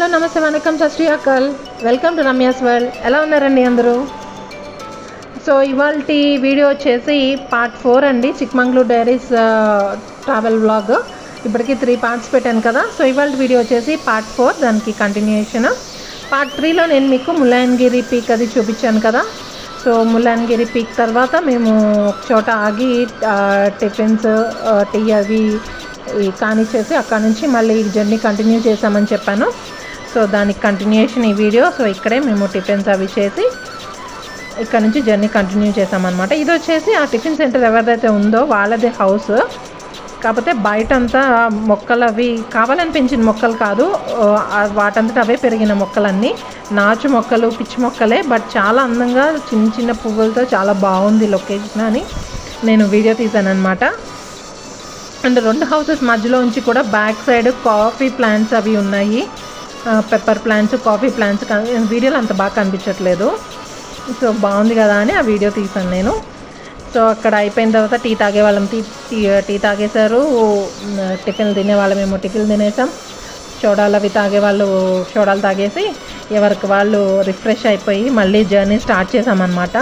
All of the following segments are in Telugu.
హలో నమస్తే వనకం సత్ శ్రీ అకాల్ వెల్కమ్ టు రమ్యాస్ వరల్డ్. ఎలా ఉన్నారండి అందరూ? సో ఇవాల్టి వీడియో వచ్చేసి పార్ట్ 4 అండి. Chikmagalur diaries travel vlog. ఇప్పటికీ 3 పార్ట్స్ పెట్టాను కదా. సో ఇవాల్టి వీడియో వచ్చేసి పార్ట్ 4, దానికి కంటిన్యూషన్. పార్ట్ 3లో నేను మీకు ముల్లాయనగిరి పీక్ అది చూపించాను కదా. సో ముల్లాయనగిరి పీక్ తర్వాత మేము ఒక చోట ఆగి టిఫిన్స్ టీ అవి కానిచ్చేసి అక్కడ నుంచి మళ్ళీ జర్నీ కంటిన్యూ చేసామని చెప్పాను. సో దానికి కంటిన్యూషన్ ఈ వీడియో. సో ఇక్కడే మేము టిఫిన్స్ అవి చేసి ఇక్కడ నుంచి జర్నీ కంటిన్యూ చేసామన్నమాట. ఇది వచ్చేసి ఆ టిఫిన్ సెంటర్ ఎవరిదైతే ఉందో వాళ్ళదే హౌస్. కాకపోతే బయటంతా మొక్కలు అవి కావాలని పెంచిన మొక్కలు కాదు, వాటంతటా అవే పెరిగిన మొక్కలన్నీ నాచు మొక్కలు, పిచ్చి మొక్కలే. బట్ చాలా అందంగా చిన్న చిన్న పువ్వులతో చాలా బాగుంది లొకేషన్ అని నేను వీడియో తీసాను అనమాట. అండ్ 2 హౌసెస్ మధ్యలో ఉంచి కూడా బ్యాక్ సైడ్ కాఫీ ప్లాంట్స్ అవి ఉన్నాయి. పెప్పర్ ప్లాంట్స్, కాఫీ ప్లాంట్స్ వీడియోలో అంత బాగా కనిపించట్లేదు. సో బాగుంది కదా అని ఆ వీడియో తీసాను నేను. సో అక్కడ అయిపోయిన తర్వాత టీ తాగే వాళ్ళం టీ తాగేశారు. టిఫిన్లు తినేవాళ్ళమేమో టిఫిన్లు తినేసాం. సోడాలు అవి తాగేవాళ్ళు సోడాలు తాగేసి ఎవరికి వాళ్ళు రిఫ్రెష్ అయిపోయి మళ్ళీ జర్నీ స్టార్ట్ చేసామన్నమాట.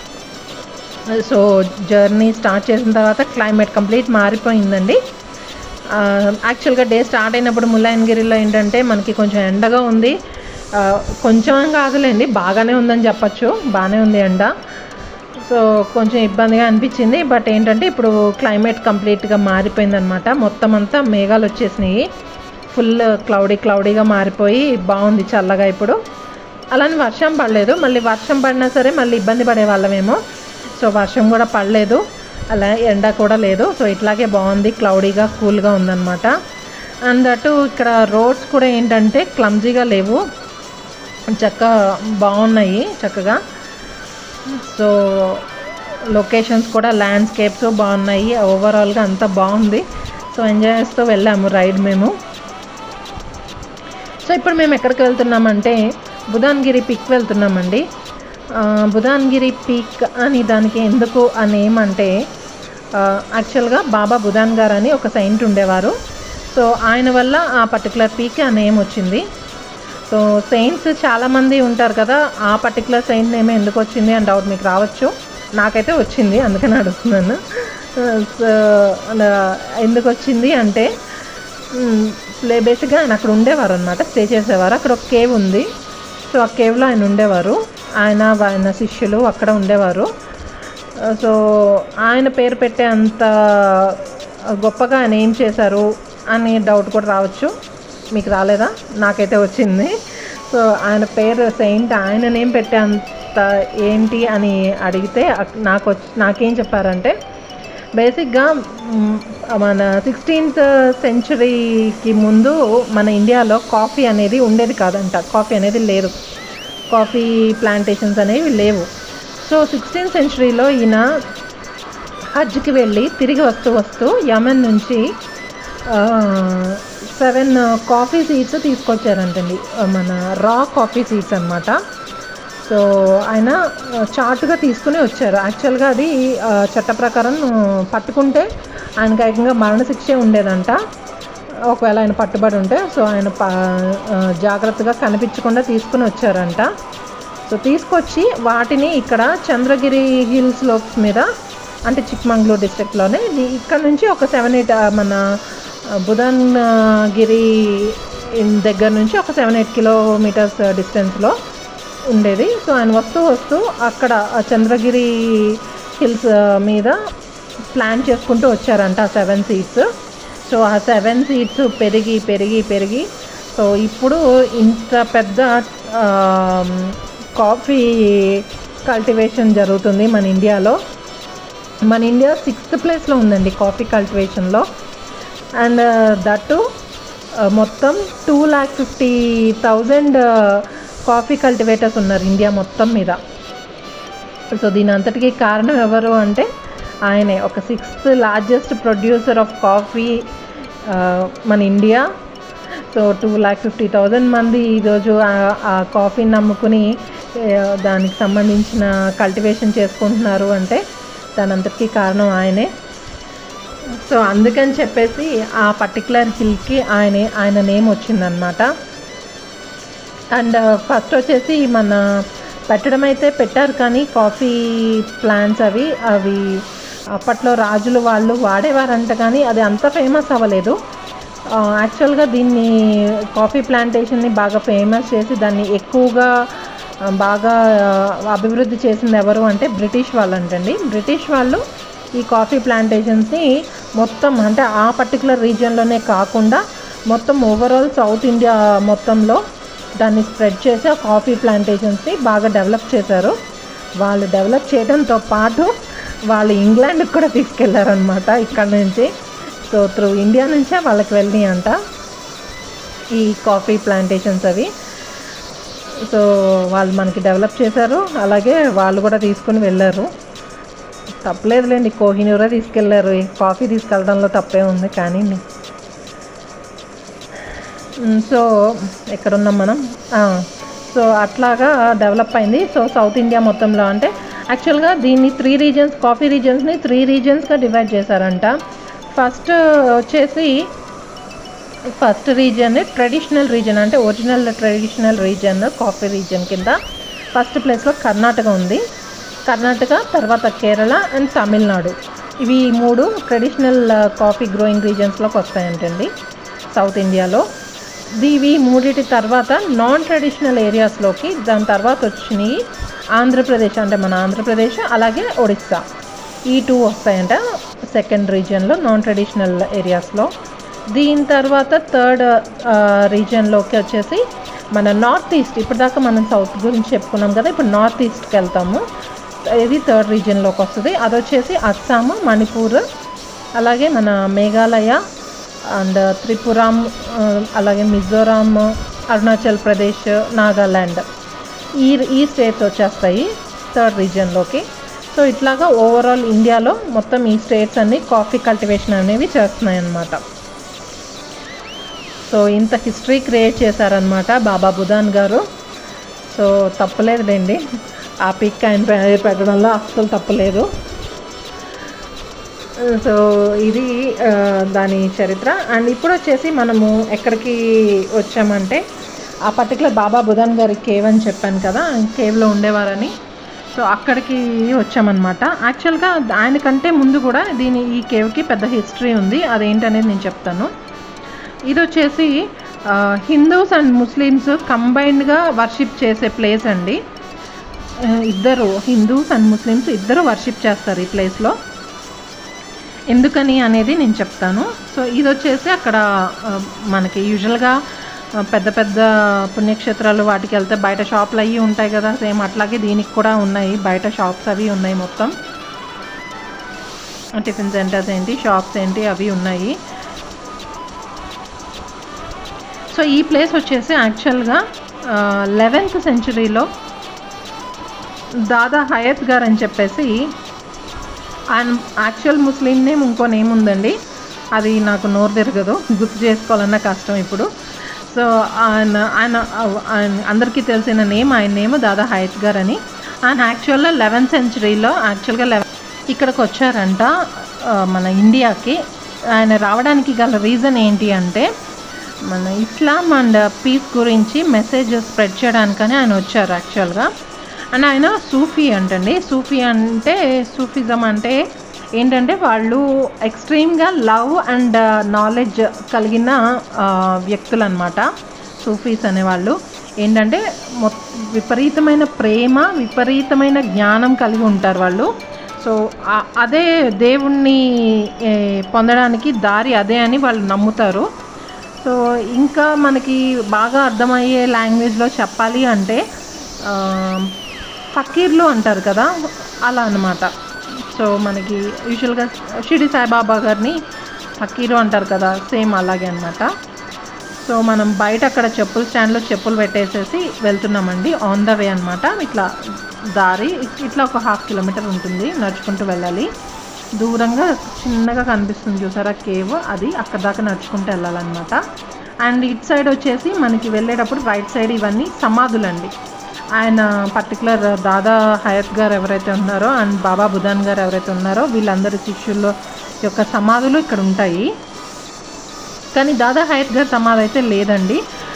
సో జర్నీ స్టార్ట్ చేసిన తర్వాత క్లైమేట్ కంప్లీట్ మారిపోయిందండి. యాక్చువల్గా డే స్టార్ట్ అయినప్పుడు ముల్లాయనగిరిలో ఏంటంటే మనకి కొంచెం ఎండగా ఉంది. కొంచెం కాదులేండి, బాగానే ఉందని చెప్పచ్చు. బాగానే ఉంది ఎండ. సో కొంచెం ఇబ్బందిగా అనిపించింది. బట్ ఏంటంటే ఇప్పుడు క్లైమేట్ కంప్లీట్గా మారిపోయిందనమాట. మొత్తం అంతా మేఘాలు వచ్చేసినాయి. ఫుల్ క్లౌడీగా మారిపోయి బాగుంది చల్లగా ఇప్పుడు. అలానే వర్షం పడలేదు. మళ్ళీ వర్షం పడినా సరే మళ్ళీ ఇబ్బంది పడేవాళ్ళమేమో. సో వర్షం కూడా పడలేదు, అలా ఎండ కూడా లేదు. సో ఇట్లాగే బాగుంది, క్లౌడీగా కూల్గా ఉందన్నమాట. అండ్ అటు ఇక్కడ రోడ్స్ కూడా ఏంటంటే క్లమ్జీగా లేవు, బాగున్నాయి చక్కగా. సో లొకేషన్స్ కూడా ల్యాండ్స్కేప్స్ బాగున్నాయి. ఓవరాల్గా అంతా బాగుంది. సో ఎంజాయ్ చేస్తూ వెళ్ళాము రైడ్ మేము. సో ఇప్పుడు మేము ఎక్కడికి వెళ్తున్నామంటే బుదాన్గిరి పీక్ వెళ్తున్నామండి. బుదాన్గిరి పీక్ అని దానికి ఎందుకు ఆ నేమ్ అంటే యాక్చువల్గా బాబా బుదాన్గారు అని ఒక సెయింట్ ఉండేవారు. సో ఆయన వల్ల ఆ పర్టికులర్ పీక్ ఆ నేమ్ వచ్చింది. సో సెయింట్స్ చాలామంది ఉంటారు కదా, ఆ పర్టికులర్ సెయింట్ నేమ్ ఎందుకు వచ్చింది అని డౌట్ మీకు రావచ్చు. నాకైతే వచ్చింది, అందుకని అడుగుతున్నాను. సో ఎందుకు వచ్చింది అంటే బేసిక్గా ఆయన అక్కడ ఉండేవారు అనమాట, స్టే చేసేవారు. అక్కడ ఒక కేవ్ ఉంది. సో ఆ కేవ్లో ఆయన ఉండేవారు. ఆయన శిష్యులు అక్కడ ఉండేవారు. సో ఆయన పేరు పెట్టే అంత గొప్పగా ఆయన ఏం చేశారు అని డౌట్ కూడా రావచ్చు. మీకు రాలేదా? నాకైతే వచ్చింది. సో ఆయన పేరు సెయింట్, ఆయన నేమ్ పెట్టే అంత ఏంటి అని అడిగితే నాకేం చెప్పారంటే బేసిక్గా మన 16th సెంచరీకి ముందు మన ఇండియాలో కాఫీ అనేది ఉండేది కాదంట. కాఫీ అనేది లేదు, కాఫీ ప్లాంటేషన్స్ అనేవి లేవు. సో 16th సెంచరీలో ఈయన హజ్కి వెళ్ళి తిరిగి వస్తూ యమన్ నుంచి 7 కాఫీ సీడ్స్ తీసుకొచ్చారంటండి, మన రా కాఫీ సీడ్స్ అనమాట. సో ఆయన చాటుగా తీసుకుని వచ్చారు. యాక్చువల్గా అది చట్ట ప్రకారం పట్టుకుంటే ఆయనకి ఏకంగా మరణశిక్షే ఉండేదంట ఒకవేళ ఆయన పట్టుబడి ఉంటే. సో ఆయన జాగ్రత్తగా కనిపించకుండా తీసుకుని వచ్చారంట. సో తీసుకొచ్చి వాటిని ఇక్కడ చంద్రగిరి హిల్ స్లోప్స్ మీద, అంటే చిక్మంగళూరు డిస్ట్రిక్ట్లోనే, ఇక్కడ నుంచి ఒక 7-8 మన బుదాన్గిరి దగ్గర నుంచి ఒక 7-8 కిలోమీటర్స్ డిస్టెన్స్లో ఉండేది. సో ఆయన వస్తూ అక్కడ చంద్రగిరి హిల్స్ మీద ప్లాన్ చేసుకుంటూ వచ్చారంట 7 సీడ్స్. సో ఆ 7 సీడ్స్ పెరిగి సో ఇప్పుడు ఇంత పెద్ద కాఫీ కల్టివేషన్ జరుగుతుంది మన ఇండియాలో. మన ఇండియా 6th ప్లేస్లో ఉందండి కాఫీ కల్టివేషన్లో. అండ్ దట్టు మొత్తం 2,50,000 కాఫీ కల్టివేటర్స్ ఉన్నారు ఇండియా మొత్తం మీద. సో దీని అంతటికీ కారణం ఎవరు అంటే ఆయనే. ఒక 6th largest producer of coffee మన ఇండియా. సో 2,50,000 మంది ఈరోజు ఆ కాఫీని నమ్ముకుని దానికి సంబంధించిన కల్టివేషన్ చేసుకుంటున్నారు అంటే దాని అంతటికీ కారణం ఆయనే. సో అందుకని చెప్పేసి ఆ పర్టికులర్ హిల్కి ఆయన నేమ్ వచ్చిందనమాట. అండ్ ఫస్ట్ వచ్చేసి మన పెట్టడం అయితే పెట్టారు, కానీ కాఫీ ప్లాంట్స్ అవి అప్పట్లో రాజులు వాళ్ళు వాడేవారంట, కానీ అది అంత ఫేమస్ అవ్వలేదు. యాక్చువల్గా దీన్ని కాఫీ ప్లాంటేషన్ని బాగా ఫేమస్ చేసి దాన్ని ఎక్కువగా బాగా అభివృద్ధి చేసింది ఎవరు అంటే బ్రిటిష్ వాళ్ళు అంటండి. బ్రిటిష్ వాళ్ళు ఈ కాఫీ ప్లాంటేషన్స్ని మొత్తం అంటే ఆ పర్టికులర్ రీజియన్లోనే కాకుండా మొత్తం ఓవరాల్ సౌత్ ఇండియా మొత్తంలో దాన్ని స్ప్రెడ్ చేసి ఆ కాఫీ ప్లాంటేషన్స్ని బాగా డెవలప్ చేశారు. వాళ్ళు డెవలప్ చేయడంతో పాటు వాళ్ళు ఇంగ్లాండ్కి కూడా తీసుకెళ్లారనమాట ఇక్కడ నుంచి. సో త్రూ ఇండియా నుంచే వాళ్ళకి వెళ్ళినాయి అంట ఈ కాఫీ ప్లాంటేషన్స్ అవి. సో వాళ్ళు మనకి డెవలప్ చేశారు, అలాగే వాళ్ళు కూడా తీసుకుని వెళ్ళారు. తప్పలేదులేండి, కోహినూరే తీసుకెళ్లారు, కాఫీ తీసుకెళ్ళడంలో తప్పే ఉంది. కానీ సో ఎక్కడున్నాం మనం? సో అట్లాగా డెవలప్ అయింది. సో సౌత్ ఇండియా మొత్తంలో అంటే యాక్చువల్గా దీన్ని 3 రీజన్స్, కాఫీ రీజన్స్ని 3 రీజన్స్గా డివైడ్ చేశారంట. ఫస్ట్ వచ్చేసి ఫస్ట్ రీజన్ ట్రెడిషనల్ రీజన్, అంటే original traditional region coffee region కింద ఫస్ట్ ప్లేస్లో కర్ణాటక ఉంది. కర్ణాటక, తర్వాత కేరళ అండ్ తమిళనాడు. ఇవి 3 ట్రెడిషనల్ కాఫీ గ్రోయింగ్ రీజన్స్లోకి వస్తాయంటండి సౌత్ ఇండియాలో. ఇవి 3 తర్వాత నాన్ ట్రెడిషనల్ ఏరియాస్లోకి దాని తర్వాత వచ్చినాయి ఆంధ్రప్రదేశ్, అంటే మన ఆంధ్రప్రదేశ్, అలాగే ఒడిస్సా. ఈ 2 వస్తాయంట సెకండ్ రీజియన్లో నాన్ ట్రెడిషనల్ ఏరియాస్లో. దీని తర్వాత థర్డ్ రీజియన్లోకి వచ్చేసి మన నార్త్ ఈస్ట్. ఇప్పటిదాకా మనం సౌత్ గురించి చెప్పుకున్నాం కదా, ఇప్పుడు నార్త్ ఈస్ట్కి వెళ్తాము. ఇది థర్డ్ రీజియన్లోకి వస్తుంది. అది వచ్చేసి అస్సాం, మణిపూర్, అలాగే మన మేఘాలయ అండ్ త్రిపురం, అలాగే మిజోరాం, అరుణాచల్ ప్రదేశ్, నాగాల్యాండ్, ఈ స్టేట్స్ వచ్చేస్తాయి థర్డ్ రీజియన్లోకి. సో ఇట్లాగా ఓవరాల్ ఇండియాలో మొత్తం ఈ స్టేట్స్ అన్ని కాఫీ కల్టివేషన్ అనేవి చేస్తున్నాయి అన్నమాట. సో ఇంత హిస్టరీ క్రియేట్ చేశారనమాట బాబా బుధాన్ గారు. సో తప్పలేదులేండి, ఆ పిక్ ఆయన పెట్టడంలో అస్సలు తప్పలేదు. సో ఇది దాని చరిత్ర. అండ్ ఇప్పుడు వచ్చేసి మనము ఎక్కడికి వచ్చామంటే ఆ పర్టికులర్ బాబా బుధాన్ గారి కేవ్ అని చెప్పాను కదా, కేవ్లో ఉండేవారని. సో అక్కడికి వచ్చామన్నమాట. యాక్చువల్గా ఆయనకంటే ముందు కూడా ఈ కేవ్కి పెద్ద హిస్టరీ ఉంది, అదేంటనేది నేను చెప్తాను. ఇది వచ్చేసి హిందూస్ అండ్ ముస్లిమ్స్ కంబైన్డ్గా వర్షిప్ చేసే ప్లేస్ అండి. ఇద్దరు హిందూస్ అండ్ ముస్లిమ్స్ ఇద్దరు వర్షిప్ చేస్తారు ఈ ప్లేస్లో. ఎందుకని అనేది నేను చెప్తాను. సో ఇది వచ్చేసి అక్కడ మనకి యూజువల్గా పెద్ద పెద్ద పుణ్యక్షేత్రాలు వాటికి వెళ్తే బయట షాపులు అవి ఉంటాయి కదా, సేమ్ అట్లాగే దీనికి కూడా ఉన్నాయి, బయట షాప్స్ అవి ఉన్నాయి. మొత్తం టిఫిన్ సెంటర్స్ ఏంటి, షాప్స్ ఏంటి అవి ఉన్నాయి. సో ఈ ప్లేస్ వచ్చేసి యాక్చువల్గా 11th సెంచరీలో దాదా హయత్ గారు అని చెప్పేసి, ఆయన యాక్చువల్ ముస్లిం నేమ్ ఇంకో నేమ్ ఉందండి, అది నాకు నోరు తిరగదు, గుర్తు చేసుకోవాలన్నా కష్టం ఇప్పుడు. సో ఆయన అందరికీ తెలిసిన నేమ్, ఆయన నేమ్ దాదా హయత్ గారు అని. ఆయన యాక్చువల్గా 11th సెంచరీలో యాక్చువల్గా ఇక్కడికి వచ్చారంట మన ఇండియాకి. ఆయన రావడానికి గల రీజన్ ఏంటి అంటే మన ఇస్లాం అండ్ పీస్ గురించి మెసేజ్ స్ప్రెడ్ చేయడానికని ఆయన వచ్చారు యాక్చువల్గా. అండ్ ఆయన సూఫీ అంటండి. సూఫీ అంటే సూఫిజం అంటే ఏంటంటే వాళ్ళు ఎక్స్ట్రీమ్గా లవ్ అండ్ నాలెడ్జ్ కలిగిన వ్యక్తులు అనమాట. సూఫీస్ అనేవాళ్ళు ఏంటంటే విపరీతమైన ప్రేమ, విపరీతమైన జ్ఞానం కలిగి ఉంటారు వాళ్ళు. సో అదే దేవుణ్ణి పొందడానికి దారి అదే అని వాళ్ళు నమ్ముతారు. సో ఇంకా మనకి బాగా అర్థమయ్యే లాంగ్వేజ్లో చెప్పాలి అంటే ఫకీర్లు అంటారు కదా, అలా అన్నమాట. సో మనకి యూజువల్గా షిరిడి సాయిబాబా గారిని ఫకీరు అంటారు కదా, సేమ్ అలాగే అనమాట. సో మనం బయట అక్కడ చెప్పుల స్టాండ్లో చెప్పులు పెట్టేసేసి వెళ్తున్నామండి, ఆన్ ద వే అనమాట. ఇట్లా దారి ఇట్లా ఒక 1/2 కిలోమీటర్ ఉంటుంది, నడుచుకుంటూ వెళ్ళాలి. దూరంగా చిన్నగా కనిపిస్తుంది చూసారా కేవ్, అది అక్కడ దాకా నడుచుకుంటూ వెళ్ళాలన్నమాట. అండ్ ఇటు సైడ్ వచ్చేసి మనకి వెళ్ళేటప్పుడు రైట్ సైడ్ ఇవన్నీ సమాధులండి. ఆయన పర్టికులర్ దాదా హయత్ గారు ఎవరైతే ఉన్నారో అండ్ బాబా బుధాన్ గారు ఎవరైతే ఉన్నారో వీళ్ళందరి శిష్యుల యొక్క సమాధులు ఇక్కడ ఉంటాయి. కానీ దాదా హయత్ గారి సమాధి అయితే లేదండి.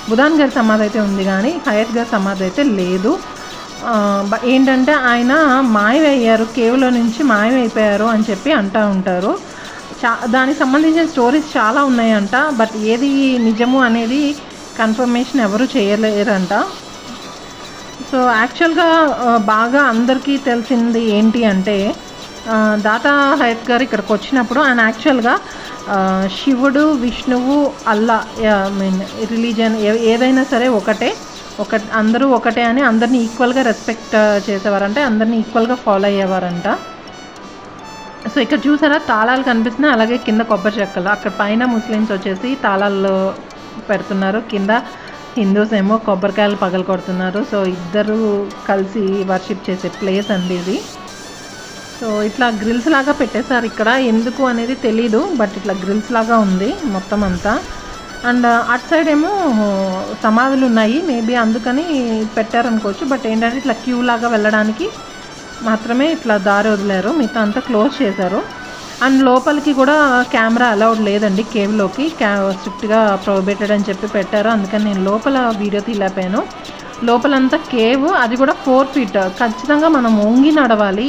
బుధాన్ గారి సమాధి అయితే ఉంది కానీ హయత్ గారి సమాధి అయితే లేదు. ఏంటంటే ఆయన మాయమయ్యారు, కేవ్లో నుంచి మాయమైపోయారు అని చెప్పి అంటూ ఉంటారు. దానికి సంబంధించిన స్టోరీస్ చాలా ఉన్నాయంట, బట్ ఏది నిజము అనేది కన్ఫర్మేషన్ ఎవరు చేయలేరంట. సో యాక్చువల్గా బాగా అందరికీ తెలిసింది ఏంటి అంటే దాదా హయత్ గారు ఇక్కడికి వచ్చినప్పుడు ఆయన యాక్చువల్గా శివుడు, విష్ణువు, అల్లా మీన్ రిలీజన్ ఏదైనా సరే అందరూ ఒకటే అని అందరినీ ఈక్వల్గా రెస్పెక్ట్ చేసేవారంటే, అందరినీ ఈక్వల్గా ఫాలో అయ్యేవారంట. సో ఇక్కడ చూసారా తాళాలు కనిపిస్తున్నాయి, అలాగే కింద కొబ్బరి చెక్కలు. అక్కడ పైన ముస్లిమ్స్ వచ్చేసి తాళాలు పెడుతున్నారు, కింద హిందూస్ ఏమో కొబ్బరికాయలు పగలు కొడుతున్నారు. సో ఇద్దరు కలిసి వర్షిప్ చేసే ప్లేస్ అండి ఇది. సో ఇట్లా గ్రిల్స్ లాగా పెట్టేశారు ఇక్కడ, ఎందుకు అనేది తెలీదు, బట్ ఇట్లా గ్రిల్స్ లాగా ఉంది మొత్తం అంతా. అండ్ అటు సైడ్ ఏమో సమాధులు ఉన్నాయి, మేబీ అందుకని పెట్టారనుకోవచ్చు. బట్ ఏంటంటే ఇట్లా క్యూ లాగా వెళ్ళడానికి మాత్రమే ఇట్లా దారి వదిలేరు, మిగతా అంతా క్లోజ్ చేశారు. అండ్ లోపలికి కూడా కెమెరా అలౌడ్ లేదండి కేవ్లోకి, స్ట్రిక్ట్గా ప్రొహిబిటెడ్ అని చెప్పి పెట్టారు. అందుకని నేను లోపల వీడియో తీయలేకపోయాను. లోపలంతా కేవ్, అది కూడా 4 feet. ఖచ్చితంగా మనం వంగి నడవాలి.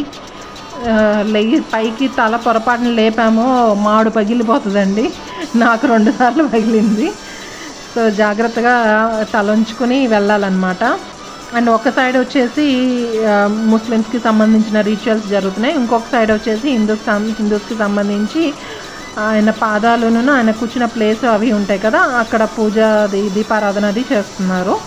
పైకి తల పొరపాటున లేపామో మాడు పగిలిపోతుందండి, నాకు 2 సార్లు పగిలింది. సో జాగ్రత్తగా తలంచుకొని వెళ్ళాలన్నమాట. అండ్ ఒక సైడ్ వచ్చేసి ముస్లిమ్స్కి సంబంధించిన రిచువల్స్ జరుగుతున్నాయి, ఇంకొక సైడ్ వచ్చేసి హిందూస్కి సంబంధించి ఆయన పాదాలను ఆయన కూర్చున్న ప్లేస్ అవి ఉంటాయి కదా, అక్కడ పూజ దీపారాధన అది చేస్తున్నారు.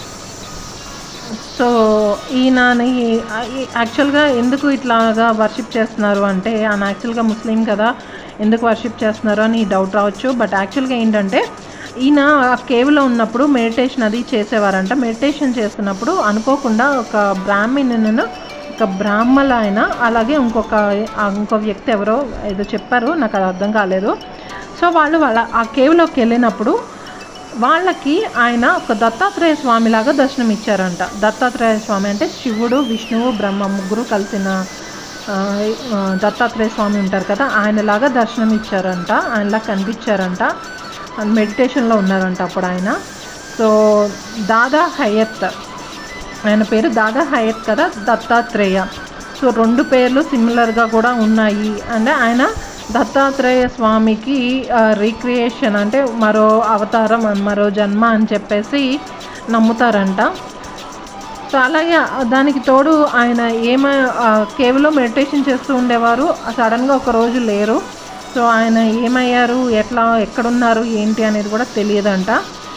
సో ఈయనని యాక్చువల్గా ఎందుకు ఇట్లాగా వర్షిప్ చేస్తున్నారు అంటే, ఆయన యాక్చువల్గా ముస్లిం కదా, ఎందుకు వర్షిప్ చేస్తున్నారు అని డౌట్ రావచ్చు. బట్ యాక్చువల్గా ఏంటంటే ఈయన ఆ కేవ్లో ఉన్నప్పుడు మెడిటేషన్ అది చేసేవారంట. మెడిటేషన్ చేస్తున్నప్పుడు అనుకోకుండా ఒక బ్రాహ్మణులను, ఒక బ్రాహ్మణ ఆయన, అలాగే ఇంకో వ్యక్తి ఎవరో ఏదో చెప్పారు, నాకు అది అర్థం కాలేదు. సో వాళ్ళు ఆ కేవ్లోకి వెళ్ళినప్పుడు వాళ్ళకి ఆయన ఒక దత్తాత్రేయ స్వామిలాగా దర్శనం ఇచ్చారంట. దత్తాత్రేయ స్వామి అంటే శివుడు, విష్ణువు, బ్రహ్మ ముగ్గురు కలిసిన దత్తాత్రేయ స్వామి ఉంటారు కదా, ఆయనలాగా దర్శనం ఇచ్చారంట, ఆయనలా కనిపించారంట. మెడిటేషన్లో ఉన్నారంట అప్పుడు ఆయన. సో దాదా హయత్, ఆయన పేరు దాదా హయత్ కదా, దత్తాత్రేయ. సో 2 పేర్లు సిమిలర్గా కూడా ఉన్నాయి. అంటే ఆయన దత్తాత్రేయ స్వామికి రీక్రియేషన్ అంటే మరో అవతారం, మరో జన్మ అని చెప్పేసి నమ్ముతారంట. సో అలాగే దానికి తోడు ఆయన కేవలం మెడిటేషన్ చేస్తూ ఉండేవారు, సడన్గా ఒక రోజు లేరు. సో ఆయన ఏమయ్యారు, ఎక్కడున్నారు ఏంటి అనేది కూడా తెలియదంట.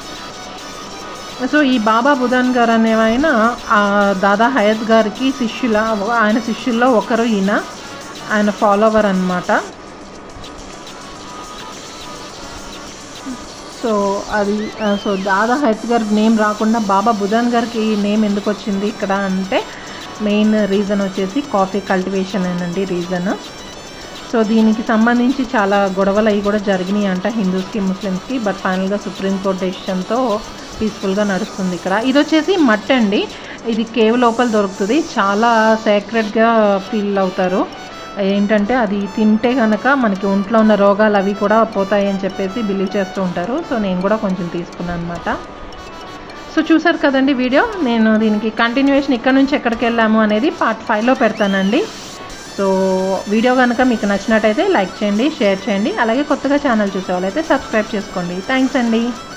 సో ఈ బాబా బుధాన్ గారు అనే ఆయన దాదా హయత్ గారికి ఆయన శిష్యుల్లో ఒకరు, ఆయన ఫాలోవర్ అన్నమాట. సో దాదా హయత్ గారికి నేమ్ రాకుండా బాబా బుధాన్ గారికి నేమ్ ఎందుకు వచ్చింది ఇక్కడ అంటే, మెయిన్ రీజన్ వచ్చేసి కాఫీ కల్టివేషన్ అనండి రీజన్. సో దీనికి సంబంధించి చాలా గొడవలు అవి కూడా జరిగినాయి అంట హిందూస్కి, ముస్లిమ్స్కి. బట్ ఫైనల్గా సుప్రీంకోర్టు డెసిషన్తో పీస్ఫుల్గా నడుస్తుంది ఇక్కడ. ఇది వచ్చేసి మట్టి అండి, ఇది కేవ్ లోపల దొరుకుతుంది, చాలా సేక్రెడ్గా ఫీల్ అవుతారు. ఏంటంటే అది తింటే కనుక మనకి ఒంట్లో ఉన్న రోగాలు అవి కూడా పోతాయి అని చెప్పేసి బిలీవ్ చేస్తూ ఉంటారు. సో నేను కూడా కొంచెం తీసుకున్నాను అనమాట. సో చూసారు కదండి వీడియో, నేను దీనికి కంటిన్యూషన్ ఇక్కడ నుంచి ఎక్కడికి వెళ్ళాము అనేది పార్ట్ 5లో పెడతానండి. సో వీడియో కనుక మీకు నచ్చినట్టయితే లైక్ చేయండి, షేర్ చేయండి, అలాగే కొత్తగా ఛానల్ చూసే వాళ్ళైతే సబ్స్క్రైబ్ చేసుకోండి. థ్యాంక్స్ అండి.